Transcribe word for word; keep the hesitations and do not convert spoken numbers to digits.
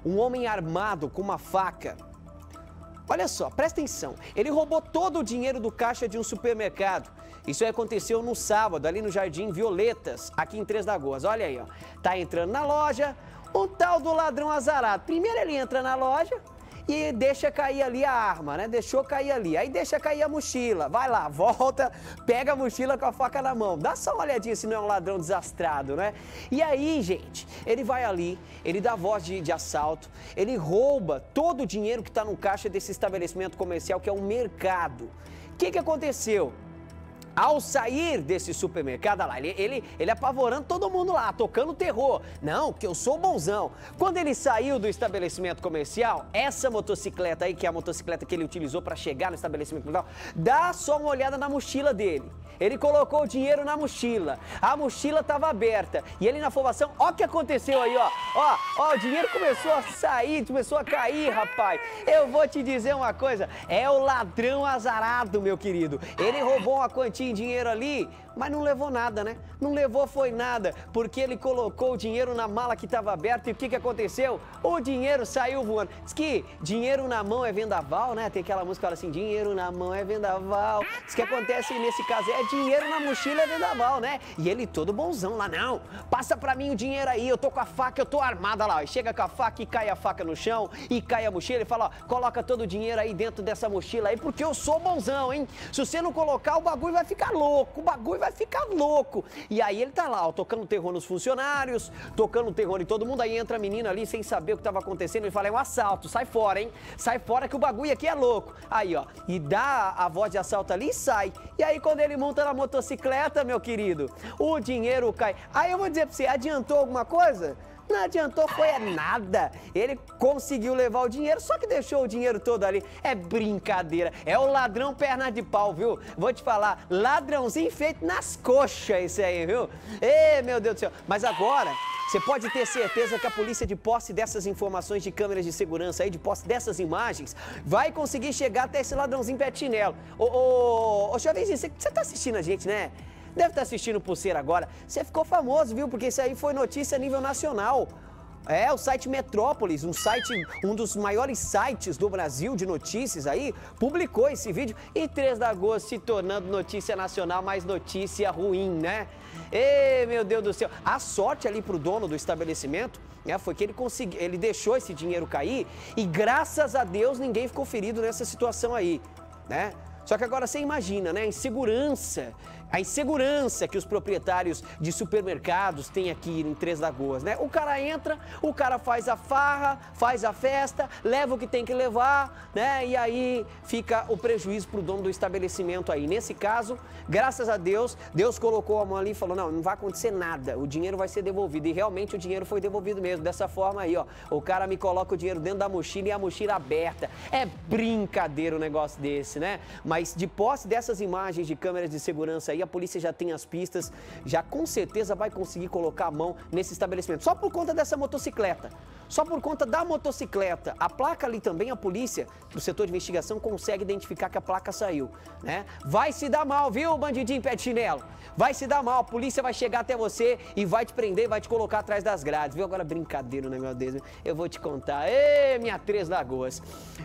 um homem armado com uma faca. Olha só, presta atenção, ele roubou todo o dinheiro do caixa de um supermercado. Isso aconteceu no sábado, ali no Jardim Violetas, aqui em Três Lagoas. Olha aí, ó, tá entrando na loja, um tal do ladrão azarado. Primeiro ele entra na loja e deixa cair ali a arma, né? Deixou cair ali, aí deixa cair a mochila. Vai lá, volta, pega a mochila com a faca na mão. Dá só uma olhadinha se não é um ladrão desastrado, né? E aí, gente, ele vai ali, ele dá voz de, de assalto, ele rouba todo o dinheiro que está no caixa desse estabelecimento comercial, que é um mercado. O que que aconteceu? Ao sair desse supermercado, olha lá, ele, ele, ele apavorando todo mundo lá, tocando terror. Não, que eu sou bonzão. Quando ele saiu do estabelecimento comercial, essa motocicleta aí, que é a motocicleta que ele utilizou para chegar no estabelecimento comercial, dá só uma olhada na mochila dele. Ele colocou o dinheiro na mochila, a mochila estava aberta e ele na afobação, ó o que aconteceu aí, ó. Ó, ó, o dinheiro começou a sair, começou a cair, rapaz. Eu vou te dizer uma coisa, é o ladrão azarado, meu querido. Ele roubou uma quantia em dinheiro ali, mas não levou nada, né? Não levou foi nada, porque ele colocou o dinheiro na mala que estava aberta e o que que aconteceu? O dinheiro saiu voando. Diz que dinheiro na mão é vendaval, né? Tem aquela música que fala assim, dinheiro na mão é vendaval. Diz que acontece nesse caso é dinheiro na mochila é vendaval, né? E ele todo bonzão lá, não, passa pra mim o dinheiro aí, eu tô com a faca, eu tô armada lá. E chega com a faca e cai a faca no chão e cai a mochila e fala, ó, coloca todo o dinheiro aí dentro dessa mochila aí, porque eu sou bonzão, hein? Se você não colocar, o bagulho vai ficar louco, o bagulho vai ficar louco. E aí ele tá lá, ó, tocando terror nos funcionários, tocando terror em todo mundo, aí entra a menina ali sem saber o que tava acontecendo e fala, é um assalto, sai fora, hein? Sai fora que o bagulho aqui é louco. Aí, ó, e dá a voz de assalto ali e sai. E aí quando ele monta na motocicleta, meu querido, o dinheiro cai. Aí eu vou dizer pra você, adiantou alguma coisa? Não adiantou, foi nada. Ele conseguiu levar o dinheiro, só que deixou o dinheiro todo ali. É brincadeira. É o ladrão perna de pau, viu? Vou te falar, ladrãozinho feito nas coxas esse aí, viu? Ê, meu Deus do céu. Mas agora, você pode ter certeza que a polícia, de posse dessas informações de câmeras de segurança aí, de posse dessas imagens, vai conseguir chegar até esse ladrãozinho pé de chinelo. Ô, ô, ô, Chavezinho, você, você tá assistindo a gente, né? Deve estar assistindo Pulseira agora. Você ficou famoso, viu? Porque isso aí foi notícia a nível nacional. É, o site Metrópolis, um site, um dos maiores sites do Brasil de notícias aí, publicou esse vídeo e Três Lagoas se tornando notícia nacional, mas notícia ruim, né? Ê, meu Deus do céu. A sorte ali pro dono do estabelecimento, né, foi que ele conseguiu, ele deixou esse dinheiro cair e graças a Deus ninguém ficou ferido nessa situação aí, né? Só que agora você imagina, né, a insegurança, a insegurança que os proprietários de supermercados têm aqui em Três Lagoas, né? O cara entra, o cara faz a farra, faz a festa, leva o que tem que levar, né? E aí fica o prejuízo para o dono do estabelecimento aí. Nesse caso, graças a Deus, Deus colocou a mão ali e falou, não, não vai acontecer nada, o dinheiro vai ser devolvido. E realmente o dinheiro foi devolvido mesmo, dessa forma aí, ó. O cara me coloca o dinheiro dentro da mochila e a mochila aberta. É brincadeira um negócio desse, né? Mas de posse dessas imagens de câmeras de segurança aí, a polícia já tem as pistas, já com certeza vai conseguir colocar a mão nesse estabelecimento. Só por conta dessa motocicleta, só por conta da motocicleta. A placa ali também, a polícia, do setor de investigação, consegue identificar que a placa saiu, né? Vai se dar mal, viu, bandidinho pé de chinelo? Vai se dar mal, a polícia vai chegar até você e vai te prender, vai te colocar atrás das grades, viu? Agora brincadeira o negócio desse, eu vou te contar. Ê, minha Três Lagoas.